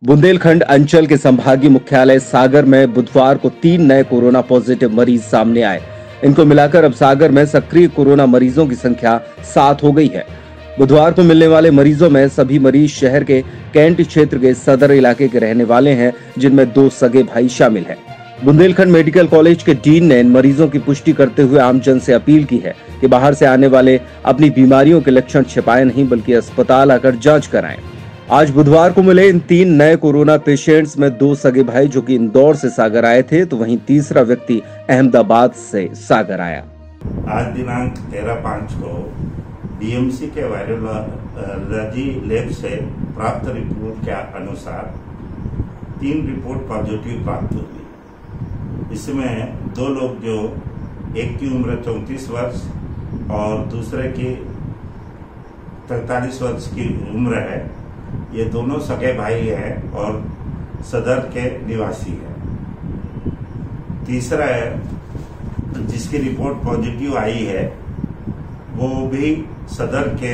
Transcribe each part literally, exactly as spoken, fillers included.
बुंदेलखंड अंचल के संभागीय मुख्यालय सागर में बुधवार को तीन नए कोरोना पॉजिटिव मरीज सामने आए। इनको मिलाकर अब सागर में सक्रिय कोरोना मरीजों की संख्या सात हो गई है। बुधवार को मिलने वाले मरीजों में सभी मरीज शहर के कैंट क्षेत्र के सदर इलाके के रहने वाले हैं, जिनमें दो सगे भाई शामिल हैं। बुंदेलखंड मेडिकल कॉलेज के डीन ने इन मरीजों की पुष्टि करते हुए आमजन से अपील की है कि बाहर से आने वाले अपनी बीमारियों के लक्षण छिपाए नहीं, बल्कि अस्पताल आकर जांच कराएं। आज बुधवार को मिले इन तीन नए कोरोना पेशेंट्स में दो सगे भाई जो कि इंदौर से सागर आए थे, तो वहीं तीसरा व्यक्ति अहमदाबाद से सागर आया। आज दिनांक तेरह पाँच को बीएमसी के वायरोलॉजी लैब से प्राप्त रिपोर्ट के अनुसार तीन रिपोर्ट पॉजिटिव प्राप्त हुई। इसमें दो लोग, जो एक की उम्र चौंतीस वर्ष और दूसरे की तैतालीस वर्ष की उम्र है, ये दोनों सगे भाई हैं और सदर के निवासी हैं। तीसरा है जिसकी रिपोर्ट पॉजिटिव आई है, वो भी सदर के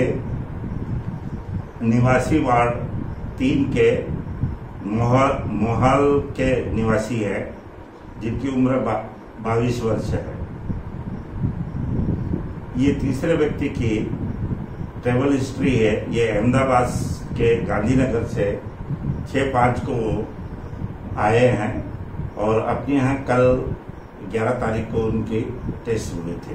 निवासी वार्ड तीन के मोहाल के निवासी है, जिनकी उम्र बाईस वर्ष है। ये तीसरे व्यक्ति की ट्रेवल हिस्ट्री है। ये अहमदाबाद के गांधीनगर से छह पाँच को आए हैं और अपने यहाँ कल ग्यारह तारीख को उनके टेस्ट हुए थे।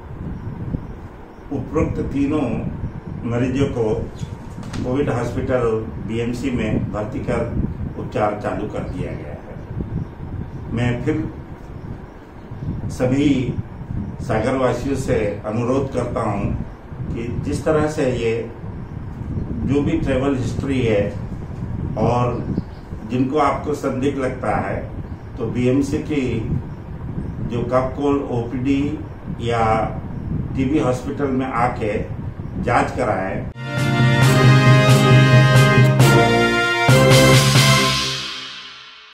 उपरोक्त तीनों मरीजों को कोविड हॉस्पिटल बीएमसी में भर्ती कर उपचार चालू कर दिया गया है। मैं फिर सभी सागर वासियों से अनुरोध करता हूं कि जिस तरह से ये जो भी ट्रेवल हिस्ट्री है और जिनको आपको संदिग्ध लगता है, तो बीएमसी की जो कपकोल ओपीडी या टीबी हॉस्पिटल में आके जांच कराएं।